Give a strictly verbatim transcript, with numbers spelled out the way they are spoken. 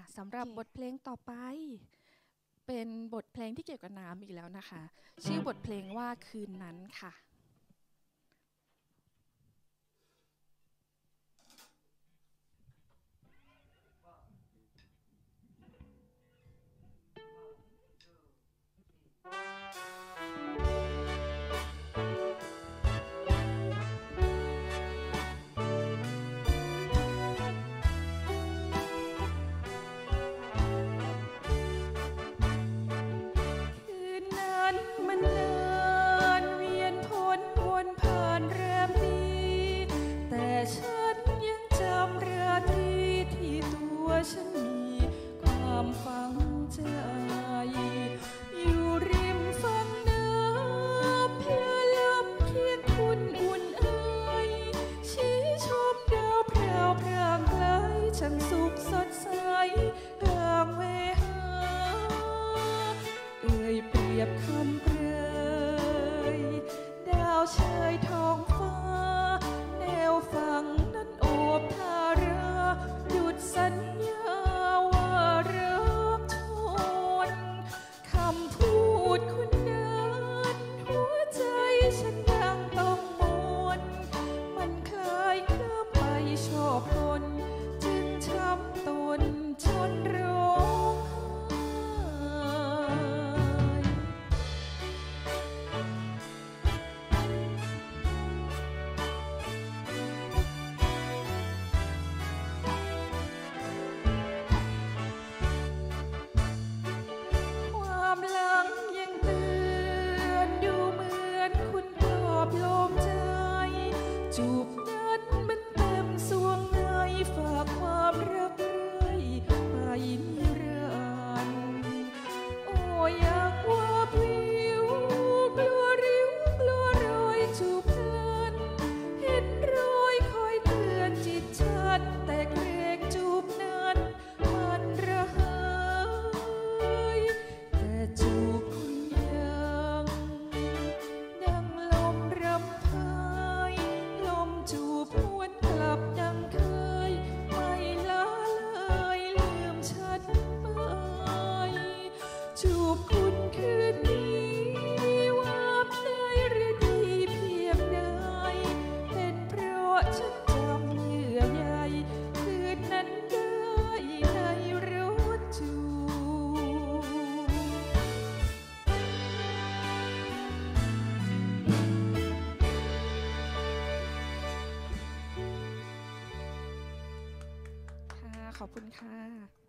สำหรับบทเพลงต่อไปเป็นบทเพลงที่เกี่ยวกับน้ำอีกแล้วนะคะชื่อบทเพลงว่าคืนนั้นค่ะฉันยังจำราตรีที่ตัวฉันมีความฝังใจอยู่ริมฝั่งน้ำเพลินลำเคียงคุณอุ่นเอ่ยชี้ชมดาวพราวพรางไกลช่างสุขสดใสกลางเวหาเอ่ยเปรียบคำเปรยดาวเชยทองฟ้าแนวฝั่งนั้นโอบทาราหยุดสัญญาว่ารักทนคำพูดคุณนั้นหัวใจฉันยังต้องมนมันคล้ายเคลิ้มไปชอบคนจึงช้ำตนจนร้องจูบนั้นมันเต็มสวงในฝากความรักเรื่อยไปนิรันดร์โอ้อยากว่าวิวกลัวริ้วกลัวรอยจูบพลันเห็นรอยคอยเตือนจิตฉันแต่เกรงจูบนั้นมันระเหยแต่จูบคุณยังดังลมรำพันจูบหวนกลับดังเคยไม่ละเลยลืมฉันไปจูบคุณคืนนี้ว่าในฤดีเพียงใดเป็นเพราะฉันจำเยื่อใยคืนนั้นได้ในรถจูบขอบคุณค่ะ